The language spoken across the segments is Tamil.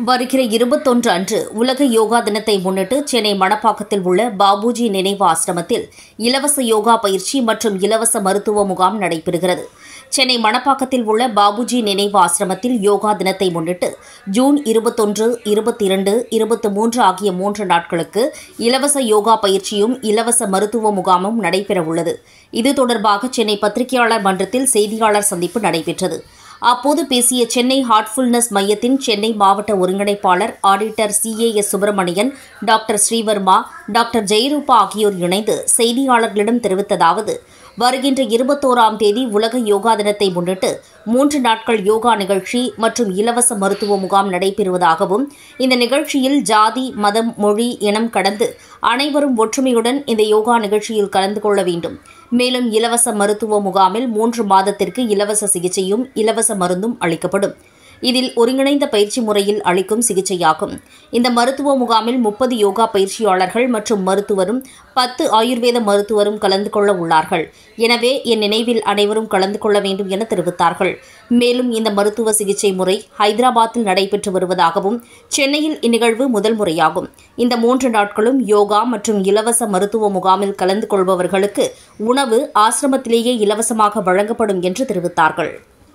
வருகிற 21 அன்று உலக யோகா தினத்தை முன்னிட்டு சென்னை மணப்பாக்கத்தில் உள்ள பாபுஜி நினைவு ஆசிரமத்தில் இலவச யோகா பயிற்சி மற்றும் இலவச மருத்துவ முகாம் நடைபெறுகிறது. சென்னை மணப்பாக்கத்தில் உள்ள பாபுஜி நினைவு ஆசிரமத்தில் யோகா தினத்தை முன்னிட்டு ஜூன் 21, 22, 23 ஆகிய 3 நாட்களுக்கு இலவச யோகா பயிற்சியும் இலவச மருத்துவ முகாமும் நடைபெறவுள்ளது. இது தொடர்பாக சென்னை பத்திரிகையாளர் மன்றத்தில் செய்தியாளர் சந்திப்பு நடைபெற்றது. அப்போது பேசிய சென்னை ஹார்ட்ஃபுல்னஸ் மையத்தின் சென்னை மாவட்ட ஒருங்கிணைப்பாளர் auditor CAS Subramanian, doctor Srivarma, doctor Jayarupa ஆகியோர் இணைந்து செய்தியாளர்களிடம் தெரிவித்ததாவது: வருகின்ற 21ஆம் தேதி உலக யோகா தினத்தை முன்னிட்டு 3 நாட்கள் யோகா நிகழ்ச்சி மற்றும் இலவச மருத்துவ முகாம் நடைபெறுவதாகவும், இந்த நிகழ்ச்சியில் ஜாதி, மதம், மொழி, இனம் கடந்து அனைவரும் ஒற்றுமையுடன் இந்த யோகா நிகழ்ச்சியில் கலந்து கொள்ள வேண்டும். மேலும் இலவச மருத்துவ முகாமில் 3 மாதத்திற்கு இலவச சிகிச்சையும் இலவச மருந்தும் அளிக்கப்படும். இதில் ஒருங்கிணைந்த பயிற்சி முறையில் அளிக்கும் சிகிச்சையாகும். இந்த மருத்துவ முகாமில் 30 யோகா பயிற்சியாளர்கள் மற்றும் மருத்துவரும் 10 ஆயுர்வேத மருத்துவரும் கலந்து கொள்ள உள்ளார்கள். எனவே என் நினைவில் அனைவரும் கலந்து கொள்ள வேண்டும் என தெரிவித்தார்கள். மேலும் இந்த மருத்துவ சிகிச்சை முறை ஹைதராபாத்தில் நடைபெற்று வருவதாகவும், சென்னையில் இந்நிகழ்வு முதல் முறையாகும். இந்த 3 நாட்களும் யோகா மற்றும் இலவச மருத்துவ முகாமில் கலந்து கொள்பவர்களுக்கு உணவு ஆசிரமத்திலேயே இலவசமாக வழங்கப்படும் என்று தெரிவித்தார்கள்.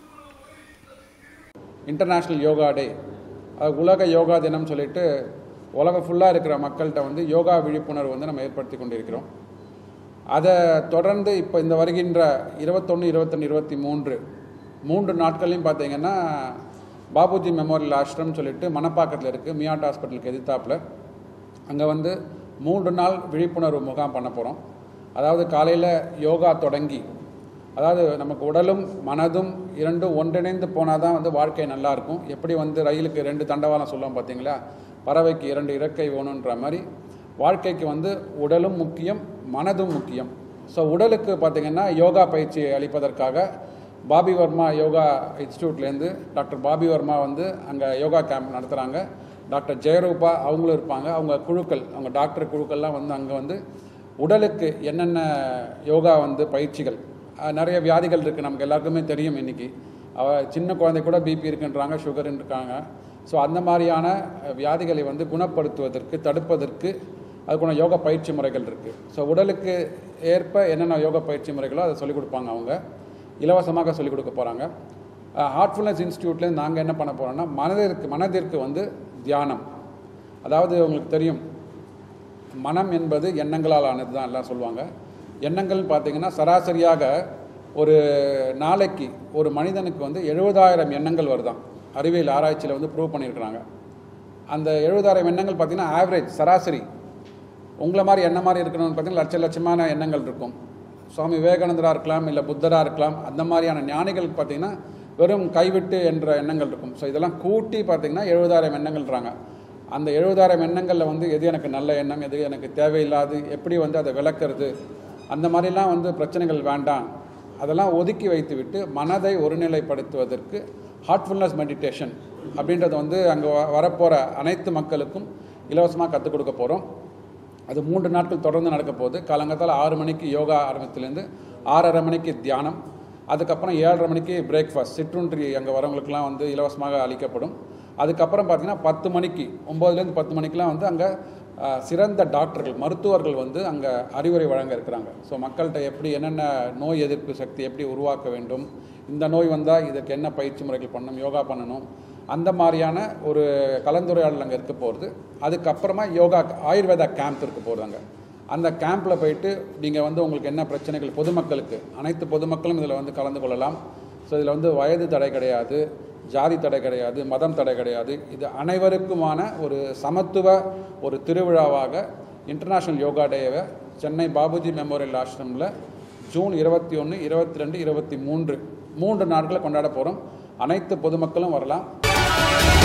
இன்டர்நேஷ்னல் யோகா டே, உலக யோகா தினம் சொல்லிட்டு உலகம் ஃபுல்லாக இருக்கிற மக்கள்கிட்ட யோகா விழிப்புணர்வு நம்ம ஏற்படுத்தி கொண்டிருக்கிறோம். அதை தொடர்ந்து இப்போ இந்த வருகின்ற 21, 22, 23 3 நாட்கள்லையும் பார்த்தீங்கன்னா பாபுஜி மெமோரியல் ஆஷ்ரம் சொல்லிட்டு மணப்பாக்கத்தில் இருக்குது, மியாட் ஹாஸ்பிட்டலுக்கு எதிர்த்தாப்பில். அங்கே 3 நாள் விழிப்புணர்வு முகாம் பண்ண போகிறோம். அதாவது காலையில் யோகா தொடங்கி, அதாவது நமக்கு உடலும் மனதும் இரண்டும் ஒன்றிணைந்து போனால் தான் வாழ்க்கை நல்லாயிருக்கும். எப்படி ரயிலுக்கு 2 தண்டவாளம் சொல்லுவோம் பார்த்தீங்களா, பறவைக்கு 2 இறக்கை வேணுன்ற மாதிரி வாழ்க்கைக்கு உடலும் முக்கியம், மனதும் முக்கியம். ஸோ உடலுக்கு பார்த்திங்கன்னா யோகா பயிற்சி அளிப்பதற்காக பாபி வர்மா யோகா இன்ஸ்டியூட்லேருந்து டாக்டர் பாபி வர்மா அங்கே யோகா கேம்ப் நடத்துகிறாங்க. டாக்டர் ஜெயரூபா அவங்களும் இருப்பாங்க. அவங்க குழுக்கள், அவங்க டாக்டர் குழுக்கள்லாம் அங்கே உடலுக்கு என்னென்ன யோகா பயிற்சிகள், நிறைய வியாதிகள் இருக்குது, நமக்கு எல்லாருக்குமே தெரியும். இன்றைக்கி சின்ன குழந்தை கூட பிபி இருக்குன்றாங்க, சுகர் இருக்காங்க. ஸோ அந்த மாதிரியான வியாதிகளை குணப்படுத்துவதற்கு, தடுப்பதற்கு அதுக்குள்ள யோகா பயிற்சி முறைகள் இருக்குது. ஸோ உடலுக்கு ஏற்ப என்னென்ன யோகா பயிற்சி முறைகளோ அதை சொல்லிக் கொடுப்பாங்க. அவங்க இலவசமாக சொல்லிக் கொடுக்க போகிறாங்க. ஹார்ட்ஃபுல்னஸ் இன்ஸ்டியூட்லேருந்து நாங்கள் என்ன பண்ண போகிறோம்னா மனதிற்கு தியானம். அதாவது உங்களுக்கு தெரியும், மனம் என்பது எண்ணங்களால் ஆனது தான் எல்லாம் சொல்லுவாங்க. எண்ணங்கள் பார்த்திங்கன்னா சராசரியாக ஒரு நாளைக்கு ஒரு மனிதனுக்கு 70,000 எண்ணங்கள் வருதான். அறிவியல் ஆராய்ச்சியில் ப்ரூவ் பண்ணியிருக்கிறாங்க. அந்த 70,000 எண்ணங்கள் பார்த்திங்கன்னா ஆவரேஜ், சராசரி. உங்களை மாதிரி என்ன மாதிரி இருக்கணும்னு பார்த்திங்கன்னா லட்சமான எண்ணங்கள் இருக்கும். சுவாமி விவேகானந்தராக இருக்கலாம், இல்லை புத்தராக இருக்கலாம். அந்த மாதிரியான ஞானிகளுக்கு பார்த்திங்கன்னா வெறும் கைவிட்டு என்ற எண்ணங்கள் இருக்கும். ஸோ இதெல்லாம் கூட்டி பார்த்திங்கன்னா 70,000 எண்ணங்கள்ன்றாங்க. அந்த 70,000 எண்ணங்களில் எது எனக்கு நல்ல எண்ணம், எது எனக்கு தேவையில்லாது, எப்படி அதை விளக்குறது, அந்த மாதிரிலாம் பிரச்சனைகள் வேண்டாம். அதெல்லாம் ஒதுக்கி வைத்து விட்டு மனதை ஒருநிலைப்படுத்துவதற்கு ஹார்ட்ஃபுல்னஸ் மெடிடேஷன் அப்படின்றது அங்கே வரப்போகிற அனைத்து மக்களுக்கும் இலவசமாக கற்றுக் கொடுக்க போகிறோம். அது 3 நாட்கள் தொடர்ந்து நடக்க போகுது. காலங்காத்தால் 6 மணிக்கு யோகா ஆரம்பத்துலேருந்து 6:30 மணிக்கு தியானம், அதுக்கப்புறம் 7:30 மணிக்கு பிரேக்ஃபாஸ்ட், சிற்றுண்டி அங்கே வரவங்களுக்கெல்லாம் இலவசமாக அளிக்கப்படும். அதுக்கப்புறம் பார்த்திங்கன்னா 10 மணிக்கு 9லேருந்து 10 மணிக்கெலாம் அங்கே சிறந்த டாக்டர்கள், மருத்துவர்கள் அங்கே அறிவுரை வழங்க இருக்கிறாங்க. ஸோ மக்கள்கிட்ட எப்படி என்னென்ன நோய் எதிர்ப்பு சக்தி எப்படி உருவாக்க வேண்டும், இந்த நோய் வந்தால் இதற்கு என்ன பயிற்சி முறைகள் பண்ணணும், யோகா பண்ணணும், அந்த மாதிரியான ஒரு கலந்துரையாடல் அங்கே இருக்க போகிறது. அதுக்கப்புறமா யோகா ஆயுர்வேதா கேம்ப் இருக்க போகுது. அங்கே அந்த கேம்பில் போயிட்டு நீங்கள் உங்களுக்கு என்ன பிரச்சனைகள், பொதுமக்களுக்கு அனைத்து பொதுமக்களும் இதில் கலந்து கொள்ளலாம். ஸோ இதில் வயது தடை கிடையாது, ஜாதி தடை கிடையாது, மதம் தடை கிடையாது. இது அனைவருக்குமான ஒரு சமத்துவ ஒரு திருவிழாவாக இன்டர்நேஷ்னல் யோகா டேவை சென்னை பாபுஜி மெமோரியல் ஆஷ்ரமில் ஜூன் 21, 22, 23 3 நாட்களை கொண்டாட போகிறோம். அனைத்து பொதுமக்களும் வரலாம்.